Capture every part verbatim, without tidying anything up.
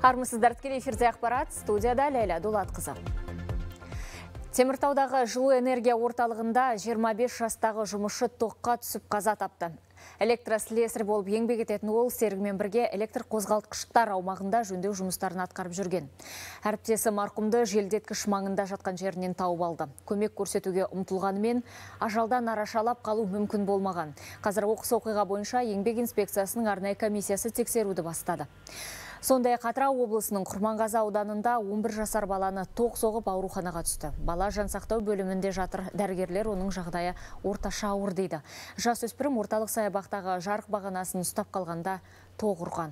Армысыздар, тікелей эфирде ақпарат, студияда Ләйла Дулатқызы. Теміртаудағы жылу энергия орталығында жиырма бес жастағы жұмысшы тоққа түсіп қаза тапты. Электрослесарь болып еңбек ететін ол серігімен бірге электр қозғалтқыштар аумағында жөндеу жұмыстарын атқарып жүрген. Әріптесі марқұмды желдеткіш маңында жатқан жерінен тауып алды. Көмек көрсетуге ұмтылғанымен ажалдан арашалап қалу мүмкін болмаған. Қазір оқыс оқиға бойынша еңбек инспекциясының арнайы комиссиясы тексеруді бастады. Сондай Атырау облысының Құрманғазы ауданында он бір жасар баланы тоқ соғып ауруханаға түсті. Бала жансақтау бөлімінде жатыр, дәрігерлер оның жағдайы орташа ауыр дейді. Жасөспірім орталық саябақтағы жарық бағанасын ұстап қалғанда тоқ ұрған.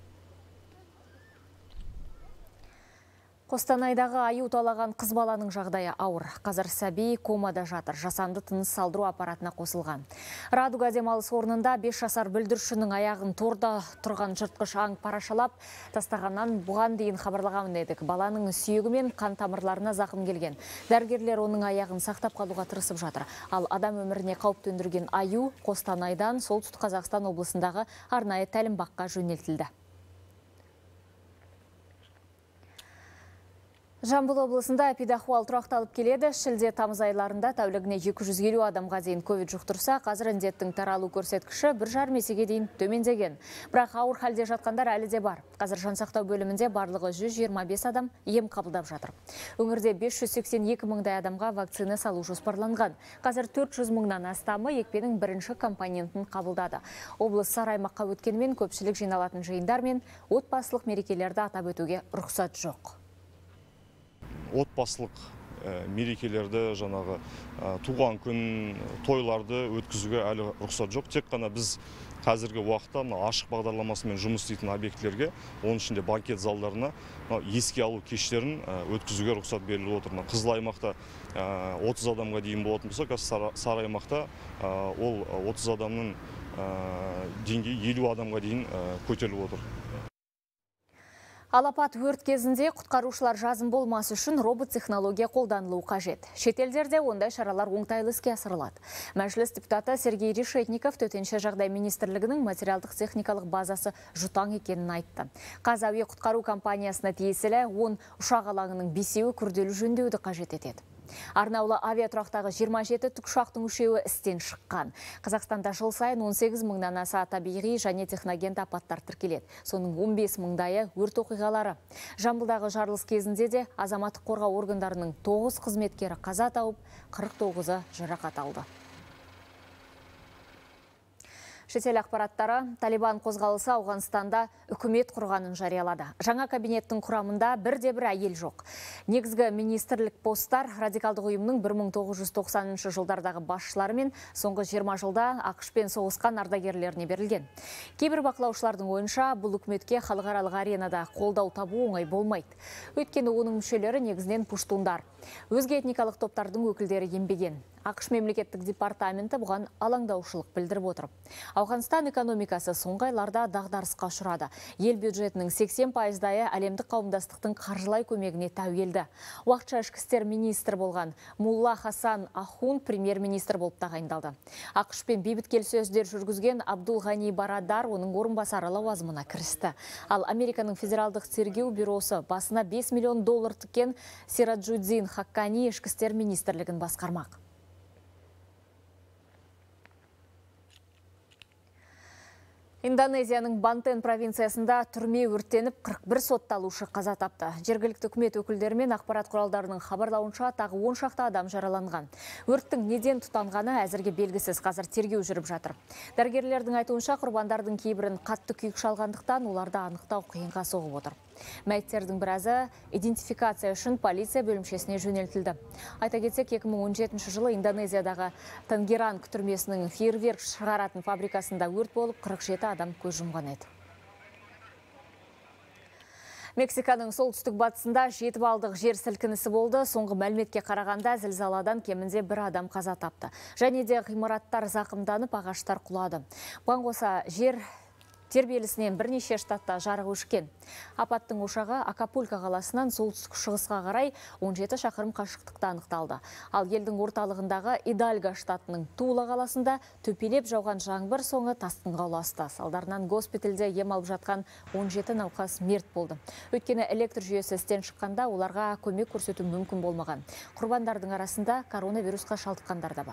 Қостанайдағы аю талаған қыз баланың жағдайы ауыр. Қазір сәби комада жатыр, жасанды тыныс салдыру аппаратына қосылған. Радуга демалыс орнында бес жасар бүлдіршіннің аяғын торда тұрған жыртқыш аң парашалап тастағаннан бұған дейін хабарлаған едік. Баланың сүйегі мен қан тамырларына зақым келген. Дәрігерлер оның аяғын сақтап қалуға тырысып жатыр. Ал адам өміріне қауіп төндірген аю Қостанайдан Солтүстік Қазақстан облысындағы арнайы тәлімбаққа жөнелтілді. Жамбыл облысында эпидахуал тұрақталып келеді. Шілде тамыз айларында тәулігіне екі жүз елу адамға дейін ковид жұқтырса, қазір індеттің таралу көрсеткіші бір жарым есеге дейін төмендеген. Бірақ ауыр халде жатқандар әлі де бар. Қазір жансақтау бөлімінде барлығы жүз жиырма бес адам ем қабылдап жатыр. Өңірде бес жүз сексен екі мыңдай адамға вакцина салу жоспарланған. Қазір төрт жүз мыңнан астамы екпенің бірінші компонентін қабылдады. Облыс сары аймаққа өткенмен көпшілік жиналатын жиындар мен отбасылық мерекелерді атап өтуге рұқсат жоқ. Отбасылық мерекелерді, жаңағы туған күн, тойларды өткізуге әлі рұқсат жоқ. Тек қана біз қазіргі уақытта ашық бағдарламасымен жұмыс істейтін объектілерге, оның ішінде банкет залдарына еске алу кештерін өткізуге рұқсат беріліп отыр. Қызыл аймақта отыз адамға дейін болатын болса, қазір сары аймақта ол отыз адамның деңгейі елу адамға дейін көтеріліп отыр. Алапат өрт кезінде құтқарушылар жазым болмасы үшін робот технология қолданылуы қажет. Шетелдерде ондай шаралар оңтайлы іске асырылады. Мәжіліс депутаты Сергей Решетников төтенше жағдай министрлігінің материалдық техникалық базасы жұтаң екенін айтты. Қазаве құтқару компаниясына тиесілі он ұшақ алаңының бесеуі күрделі жөндеуді қажет етеді. Арнаулы авиатұрақтағы жиырма жеті тікұшақтың үшеуі істен шыққан. Қазақстанда жыл сайын он сегіз мыңнан аса табиғи және техногенді апаттар тіркеледі. Соның он бес мыңдайы өрт оқиғалары. Жамбылдағы жарылыс кезінде де азаматтық қорғау органдарының тоғыз қызметкері қаза тауып, қырық тоғызы жарақат алды. Шетел ақпараттары, Талибан қозғалысы Ауғанстанда үкімет құрғанын жариялады. Жаңа кабинеттің құрамында бірде-бір әйел жоқ. Негізгі министрлік посттар радикалдық ұйымның бір мың тоғыз жүз тоқсаныншы жылдардағы басшылары мен соңғы жиырма жылда ақш-пен соғысқан ардагерлеріне берілген. Кейбір бақылаушылардың ойынша, бұл үкіметке халықаралық аренада қолдау табу оңай болмайды. Өйткені оның мүшелері негізінен пуштундар. Өзге этникалық топтардың өкілдері енбеген. ақш мемлекеттік департаменті бұған алаңдаушылық білдіріп отыр. Ауғанстан экономикасы соңғы айларда дағдарысқа ұшырады. Ел бюджетінің сексен пайыздайы әлемдік қауымдастықтың қаржылай көмегіне тәуелді. Уақытша ішкі істер министрі болған Мулла Хасан Ахун премьер-министр болып тағайындалды. ақш-пен бейбіт келіссөздер жүргізген Абдул Ғани Барадар оның орынбасары лауазымына кірісті. Ал Американың федералдық тергеу бюросы басына бес миллион доллар тіккен Сираджуддин Хаккани ішкі істер министрлігін басқармақ. Индонезияның Бантен провинциясында түрме өрттеніп қырық бір сотталушы қаза тапты. Жергілікті үкімет өкілдері мен ақпарат құралдарының хабарлауынша тағы он шақты адам жараланған. Өрттің неден тұтанғаны әзірге белгісіз, қазір тергеу жүріп жатыр. Дәрігерлердің айтуынша құрбандардың кейбірін қатты күйік шалғандықтан оларды анықтау қиынға соғып отыр. Мәйіттердің біразы идентификация үшін полиция бөлімшесіне жөнелтілді. Айта кетсек, екі мың он жетінші жылы Индонезиядағы Тангеранг түрмесінің фейерверк шығаратын фабрикасында өрт болып қырық жеті адам көз жұмған еді. Мексиканың солтүстік батысында жеті балдық жер сілкінісі болды. Соңғы мәліметке қарағанда зілзаладан кемінде бір адам қаза тапты. Және де ғимараттар зақымданып, ағаштар құлады. Бұған қоса жер тербелісінен бірнеше штатта жарық өшкен. Апаттың ошағы Акапулько қаласынан солтүстік шығысқа қарай он жеті шақырым қашықтықта анықталды. Ал елдің орталығындағы Идальго штатының Тула қаласында төпелеп жауған жаңбыр соңы тасқынға ұласты. Салдарынан госпитальде ем алып жатқан он жеті науқас мерт болды. Өйткені электр жүйесі істен шыққанда оларға көмек көрсету мүмкін болмаған. Құрбандардың арасында коронавирусқа шалдыққандар да бар.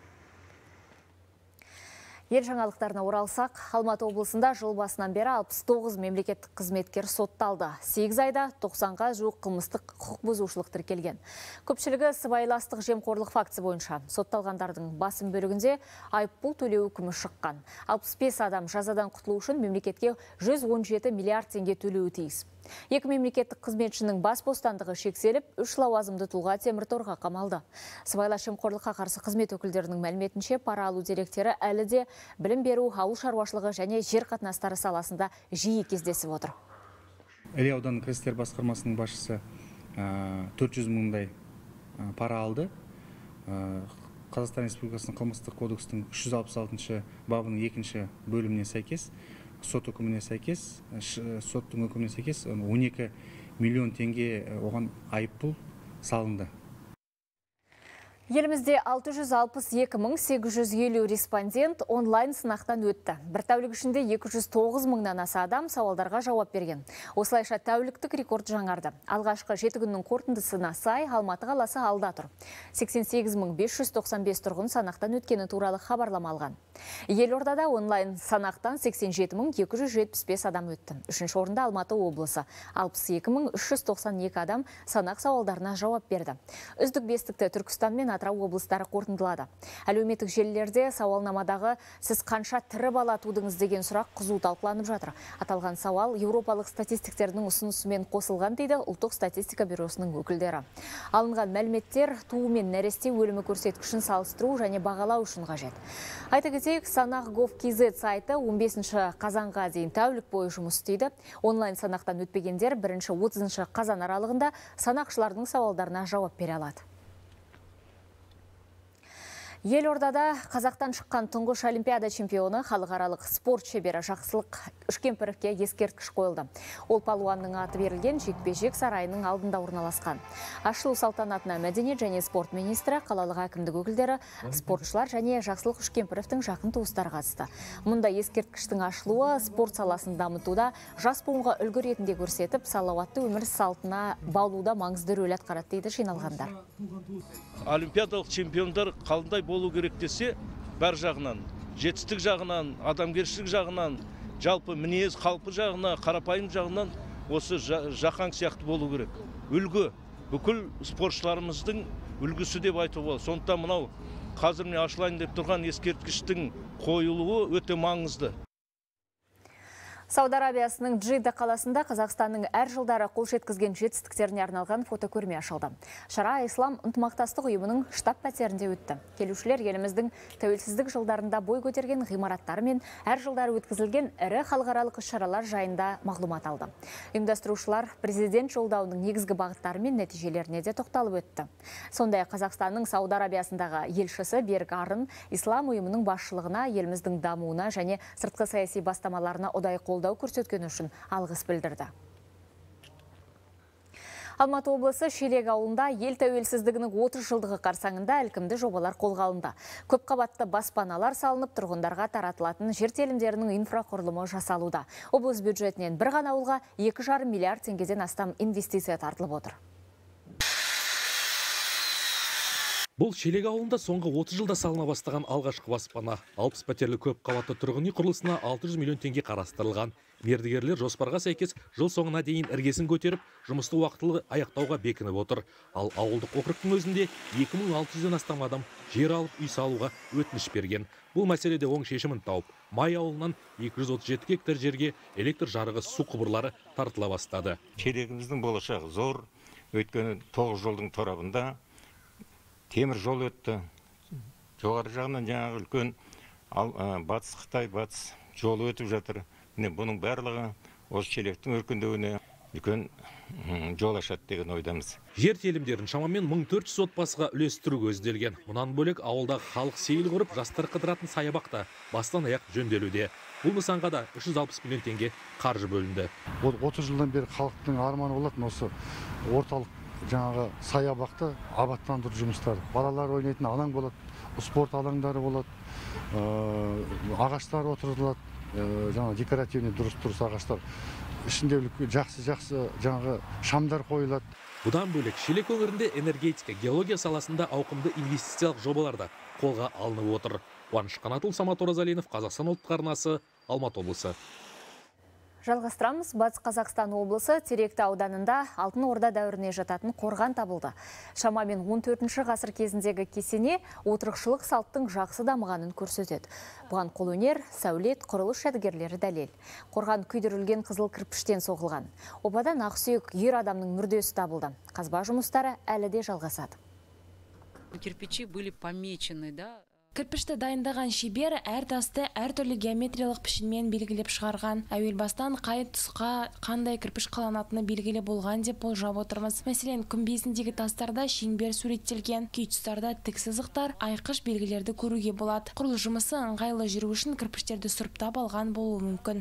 Ел жаңалықтарына оралсақ, Алматы облысында жыл басынан бері алпыс тоғыз мемлекеттік қызметкер сотталды. сегіз айда тоқсанға жуық қылмыстық құқық бұзушылық тіркелген. Көпшілігі сыбайластық жемқорлық фактісі бойынша. Сотталғандардың басым бөлігінде айыппұл төлеу үкімі шыққан. алпыс бес адам жазадан құтылу үшін мемлекетке жүз он жеті миллиард теңге төлеуі тиіс. Екі мемлекеттік қызметшінің бас бостандығы шектеліп, үш лауазымды тұлға темір торға қамалды. Сыбайлас жемқорлыққа қарсы қызмет өкілдерінің мәліметінше пара алу деректері әлі де білім беру, ауыл шаруашылығы және жер қатынастары саласында жиі кездесіп отыр. Іле ауданының кіріс істер басқармасының басшысы төрт жүз мыңдай пара алды. Қазақстан Республикасының қылмыстық кодекстің үш жүз алпыс алтыншы бабының екінші бөліміне сәйкес, сот үкіміне сәйкес, соттың үкіміне сәйкес он екі миллион теңге оған айыппұл салынды. Елімізде алты жүз алпыс екі мың сегіз жүз елу респондент онлайн сынақтан өтті. Бір тәулік ішінде екі жүз тоғыз мыңнан аса адам сауалдарға жауап берген. Осылайша тәуліктік рекорд жаңарды. Алғашқы жеті күннің қорытындысына сай Алматы қаласы алда тұр. сексен сегіз мың бес жүз тоқсан бес тұрғын санақтан өткені туралы хабарлама алған. Елордада онлайн санақтан сексен жеті мың екі жүз жетпіс бес адам өтті. Үшінші орында Алматы облысы. алпыс екі мың үш жүз тоқсан екі адам санақ сауалдарына жауап берді. Үздік бестікті Түркістан мен Атырау облыстары қорытындылады. Әлеуметтік желілерде сауалнамадағы сіз қанша тірі бала тудыңыз деген сұрақ қызу талқыланып жатыр. Аталған сауал еуропалық статистиктердің ұсынысымен қосылған дейді ұлттық статистика бюросының өкілдері. Алынған мәліметтер туу мен нәресте өлімі көрсеткішін салыстыру және бағалау үшін қажет. Айта кетейік, санақ гов кз сайты он бесінші қазанға дейін тәулік бойы жұмыс істейді. Онлайн санақтан өтпегендер бірінші отызыншы қазан аралығында санақшылардың сауалдарына жауап бере алады. Елордада Қазақтан шыққан тұңғыш олимпиада чемпионы, халықаралық спорт шебері Жақсылық Үшкемпіровке ескерткіш қойылды. Ол палуанның аты берілген жекпе-жек сарайының алдында орналасқан. Ашылу салтанатына мәдениет және спорт министрі, қалалық әкімдік өкілдері, спортшылар және Жақсылық Үшкемпіровтің жақын туыстары қатысты. Мұнда ескерткіштің ашылуы спорт саласын дамытуда, жас буынға үлгі ретінде көрсетіп, салауатты өмір салтына баулуда маңызды рөл атқарады дейді жиналғандар. Олимпиадалық чемпиондар қалындай болу керек десе, бар жағынан, жетістік жағынан, адамгершілік жағынан, жалпы мінез қалпы жағынан, қарапайым жағынан осы жақаң сияқты болу керек. Үлгі, бүкіл спортшыларымыздың үлгісі деп айтуға. Сондықтан мынау қазір міне ашылайын деп тұрған ескерткіштің қойылуы өте маңызды. Сауд Арабиясының Джидда қаласында Қазақстанның әр жылдары қол жеткізген жетістіктеріне арналған фотокөрме ашылды. Шара Ислам ынтымақтастық ұйымының штаб пәтерінде өтті. Келушілер еліміздің тәуелсіздік жылдарында бой көтерген ғимараттары мен әр жылдары өткізілген ірі халықаралық іс-шаралар жайында мағлұмат алды. Ұйымдастырушылар президент жолдауының негізгі бағыттары мен нәтижелеріне де тоқталып өтті. Сондай Қазақстанның Сауд Арабиясындағы елшісі Берік Арын Ислам ұйымының басшылығына, еліміздің дамуына және сыртқы саяси бастамаларына ұдайы қолдау көрсеткен үшін алғыс білдірді. Алматы облысы Шелек ауылында ел тәуелсіздігінің отыз жылдығы қарсаңында ілкімді жобалар қолға алынды. Көп қабатты баспаналар салынып, тұрғындарға таратылатын жер телімдерінің инфрақұрылымы жасалуда. Облыс бюджетінен бір ғана ауылға екі жарым миллиард теңгеден астам инвестиция тартылып отыр. Бұл Шелек ауылында соңғы отыз жылда салына бастаған алғашқы баспана. алпыс пәтерлі көп қабатты тұрғын үй құрылысына алты жүз миллион теңге қарастырылған. Мердігерлер жоспарға сәйкес жыл соңына дейін іргесін көтеріп, жұмысты уақытылы аяқтауға бекініп отыр. Ал ауылдық округтың өзінде екі мың алты жүзден астам адам жер алып үй салуға өтініш берген. Бұл мәселеде оң шешімін тауып, Май ауылынан екі жүз отыз жеті гектар жерге электр жарығы, су құбырлары тартыла бастады. Шелегіміздің болашағы зор, өйткені тоғыз жолдың торабында темір жол өтті. Жоғары жағынан жаңағы үлкен батыс Қытай, батыс жолы өтіп жатыр. Міне бұның барлығы осы Шелектің өркендеуіне үлкен жол ашады деген ойдамыз. Жер телімдерін шамамен мың төрт жүз отбасыға үлестіру көзделген. Мұнан бөлек ауылдағы халық сейіл құрып, жастар қыдыратын саябақта бастан аяқ жөнделуде. Бұл нысанға да үш жүз алпыс миллион теңге қаржы бөлінді. отыз жылдан бері халықтың арманы болатын осы орталық жаңағы саябақты абаттандыру жұмыстары. Балалар ойнайтын алаң болады, спорт алаңдары болады, ағаштар отырылады, жаңа декоративный дұрыс-дұрыс ағаштар. Ішінде жақсы-жақсы жаңағы шамдар қойылады. Бұдан бөлек Шелек өңірінде энергетика, геология саласында ауқымды инвестициялық жобаларда қолға алынып отыр. Қуаныш Қанатұлы, Самат Оразалинов, Қазақстан ұлттық арнасы, Алматы облысы. Жалғастырамыз. Батыс Қазақстан облысы Теректі ауданында Алтын Орда дәуіріне жататын қорған табылды. Шамамен он төртінші ғасыр кезіндегі кесене отырықшылық салттың жақсы дамығанын көрсетеді. Бұған қолөнер, сәулет, құрылыс жәдігерлері дәлел. Қорған күйдірілген қызыл кірпіштен соғылған. Обадан ақсүйек ер адамның мүрдесі табылды. Қазба жұмыстары әлі де жалғасады. Кирпичи были помечены, да? Кірпішті дайындаған шебер әр тасты әр түрлі геометриялық пішінмен белгілеп шығарған. Әуел бастан қай тұсқа қандай кірпіш қаланатыны белгілі болған деп болжап отырмыз. Мәселен, күмбезіндегі тастарда шеңбер суреттелген, кей тұстарда тік сызықтар, айқыш белгілерді көруге болады. Құрылыс жұмысы ыңғайлы жүру үшін кірпіштерді сұрыптап алған болуы мүмкін.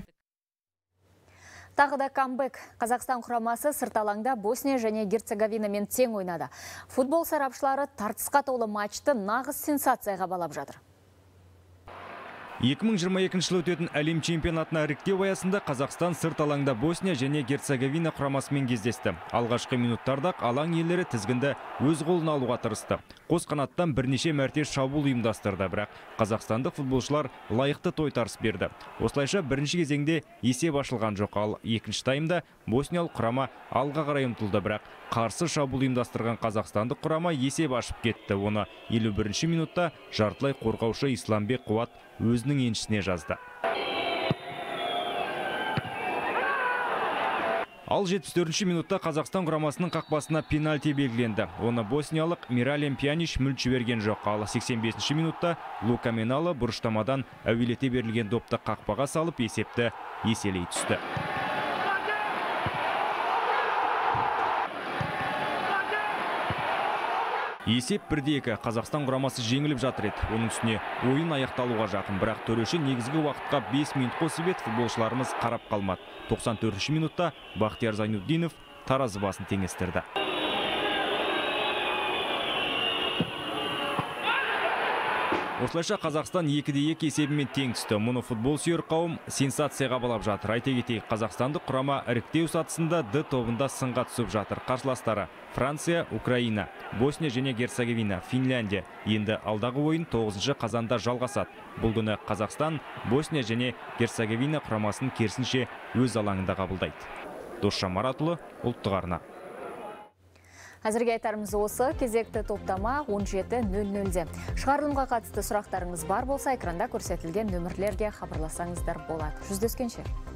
Тағы да камбэк. Қазақстан құрамасы сырт алаңда Босния және Герцеговинамен тең ойнады. Футбол сарапшылары тартысқа толы матчты нағыз сенсацияға балап жатыр. екі мың жиырма екінші жылы өтетін әлем чемпионатына іріктеу аясында Қазақстан сырт алаңда Босния және Герцеговина құрамасымен кездесті. Алғашқы минуттарда алаң иелері тізгінді өз қолына алуға тырысты. Қос қанаттан бірнеше мәрте шабуыл ұйымдастырды, бірақ қазақстандық футболшылар лайықты тойтарыс берді. Осылайша бірінші кезеңде есеп ашылған жоқ, ал екінші таймда босниялық құрама алға қарай ұмтылды, бірақ қарсы шабуыл ұйымдастырған қазақстандық құрама есеп ашып кетті. Оны елу бірінші минутта жартылай қорғаушы Исламбек Қуат өзінің еншісіне жазды. Ал жетпіс төртінші минутта Қазақстан құрамасының қақпасына пенальти белгіленді. Оны босниялық Миралем Пьянич мүлт жіберген жоқ. Ал сексен бесінші минутта Лука Меналы бұрыштамадан әуелете берілген допты қақпаға салып есепті еселей түсті. Есеп бірде екі. Қазақстан құрамасы жеңіліп жатыр еді. Оның үстіне ойын аяқталуға жақын, бірақ төреші негізгі уақытқа бес минут қосып еді, футболшыларымыз қарап қалмады. тоқсан төртінші минутта Бахтияр Зайнуддинов таразы басын теңестірді. Осылайша Қазақстан екі де екі есебімен тең түсті. Мұны футбол сүйер қауым сенсацияға балап жатыр. Айта кетейік, қазақстандық құрама іріктеу сатысында Д тобында сынға түсіп жатыр. Қарсыластары Франция, Украина, Босния және Герцеговина, Финляндия. Енді алдағы ойын тоғызыншы қазанда жалғасады. Бұл күні Қазақстан Босния және Герцеговина құрамасын керісінше өз алаңында қабылдайды. Досжан Маратұлы, ұлттық арна. Әзірге айтарымыз осы. Кезекті топтама он жеті нөл нөлде. Шығарылымға қатысты сұрақтарыңыз бар болса, экранда көрсетілген нөмірлерге хабарласаңыздар болады. Жүздескенше.